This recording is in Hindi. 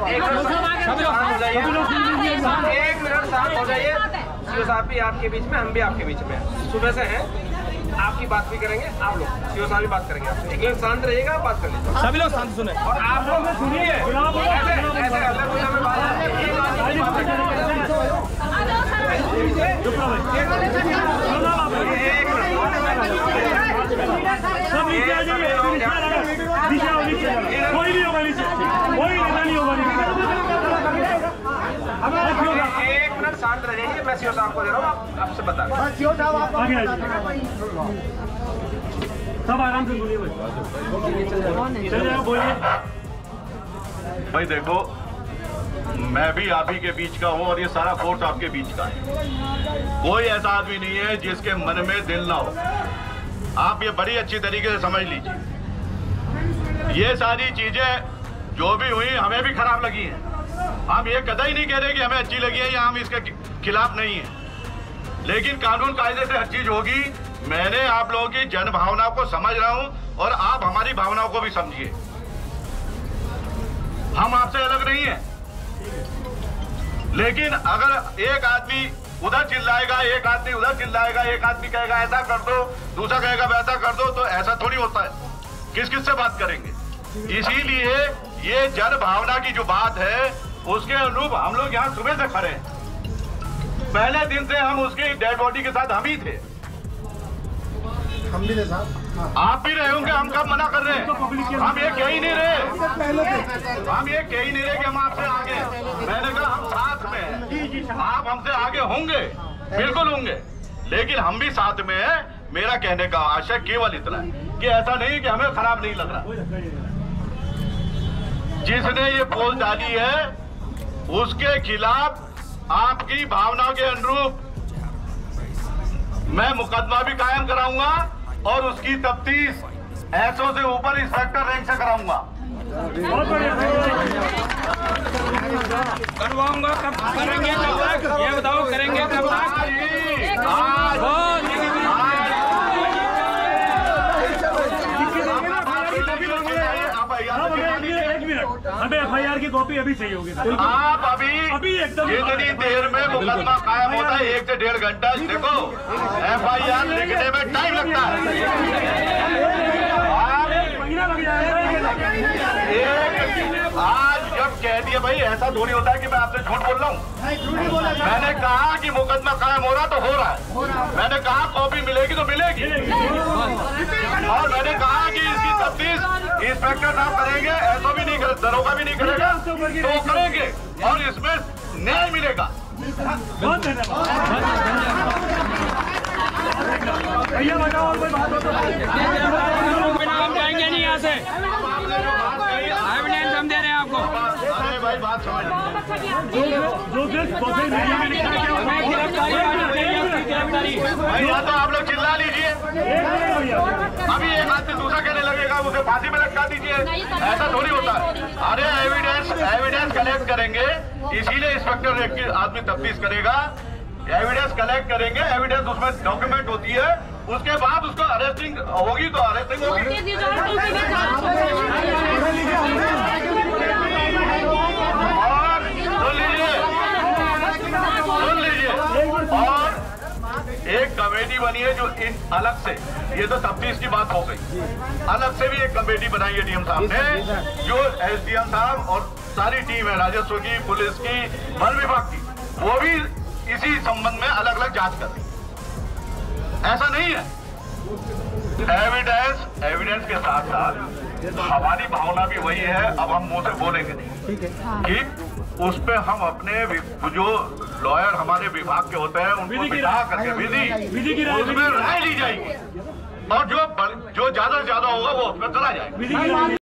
मिनट शांत हो जाइए। सीओ साहब भी आपके बीच में, हम भी आपके बीच में सुबह से हैं। आपकी बात भी करेंगे, आप लोग सीओ साहब भी बात करेंगे आपसे। एक मिनट शांत रहिएगा, बात कर लीजिए। सभी लोग शांत सुने और आप लोग सुनिए। ऐसे कोई नहीं होगा नीचे, कोई नेता नहीं होगा नीचे। एक मिनट शांत रहिए, मैं सीओ साहब को दे रहा हूँ, आपसे बता रहे हैं। सीओ साहब आप सब आराम से बोलिए बोलिए। भाई देखो, मैं भी आप ही के बीच का हूँ और ये सारा फोर्स आपके बीच का है। कोई ऐसा आदमी नहीं है जिसके मन में दिल ना हो। आप ये बड़ी अच्छी तरीके से समझ लीजिए। ये सारी चीजें जो भी हुई हमें भी खराब लगी हैं। हम ये कतई नहीं कह रहे कि हमें अच्छी लगी है या हम इसके खिलाफ नहीं है, लेकिन कानून कायदे से हर चीज होगी। मैंने आप लोगों की जन भावनाओं को समझ रहा हूं और आप हमारी भावनाओं को भी समझिए। हम आपसे अलग नहीं हैं, लेकिन अगर एक आदमी उधर चिल्लाएगा, एक आदमी उधर चिल्लाएगा, एक आदमी कहेगा ऐसा कर दो, दूसरा कहेगा वैसा कर दो, तो ऐसा थोड़ी होता है। किस किस से बात करेंगे? इसीलिए ये जन भावना की जो बात है उसके अनुरूप हम लोग यहाँ सुबह से खड़े हैं। पहले दिन से हम उसकी डेड बॉडी के साथ हम ही थे। हम भी थे साहब, आप भी रहे होंगे। हम कब मना कर रहे हैं? हम ये कह ही नहीं रहे, हम ये कह ही नहीं रहे कि हम आपसे आगे। मैंने कहा हम साथ में हैं, आप हमसे आगे होंगे, बिल्कुल होंगे, लेकिन हम भी साथ में हैं। मेरा कहने का आशय केवल इतना है कि ऐसा नहीं कि हमें खराब नहीं लग रहा। जिसने ये पोल डाली है उसके खिलाफ आपकी भावनाओं के अनुरूप मैं मुकदमा भी कायम कराऊंगा और उसकी तफ्तीश एसओ से ऊपर इंस्पेक्टर रैंक से कराऊंगा। करवाऊंगा। कब करेंगे? कब तक ये बताओ, करेंगे कब तक? हमें एफआईआर की कॉपी अभी चाहिए होगी। आप अभी एकदम जितनी देर में मुकदमा कायम होता है 1 से 1.5 घंटा। देखो, एफआईआर लिखने में टाइम लगता है। आज जब कह दिया भाई, ऐसा थोड़ी होता है कि मैं आपसे झूठ बोल रहा हूँ। मैंने कहा कि मुकदमा कायम हो रहा तो हो रहा है। मैंने कहा कॉपी मिलेगी तो मिलेगी, और मैंने कहा कि इसकी तफ्तीश इंस्पेक्टर साहब करेंगे, ऐसा भी नहीं करेगा, दरोगा भी नहीं करेगा, तो करेंगे और इसमें न्याय मिलेगा। बहुत धन्यवाद। भैया बताओ, और कोई बात हो तो हम जाएंगे नहीं यहाँ से। एविडेंस हम दे रहे हैं आपको। अरे भाई बात समझ भाई, या तो आप लोग चिल्ला लीजिए, अभी एक हाथ से दूसरा कहने लगेगा उसे फांसी में लटका दीजिए। ऐसा थोड़ी होता है। अरे एविडेंस कलेक्ट करेंगे, इसीलिए इंस्पेक्टर आदमी तफ्तीश करेगा। एविडेंस कलेक्ट करेंगे, एविडेंस उसमें डॉक्यूमेंट होती है, उसके बाद उसको अरेस्टिंग होगी तो अरेस्टिंग होगी। और सुन लीजिए, और एक कमेटी बनी है जो इन अलग से, ये तो तफ्तीश की बात हो गई, अलग से भी एक कमेटी बनाई है डीएम साहब ने, जो एसडीएम साहब और सारी टीम है, राजस्व की, पुलिस की, वन विभाग की, वो भी इसी संबंध में अलग अलग जांच कर रही। ऐसा नहीं है। एविडेंस के साथ साथ हमारी भावना भी वही है। अब हम मुंह से बोलेंगे नहीं कि उस पे हम अपने जो लॉयर हमारे विभाग के होते हैं उनको बिठा करके विधि उसमें राय ली जाएगी, और जो ज्यादा से ज्यादा होगा वो उसमें करा जाएगा।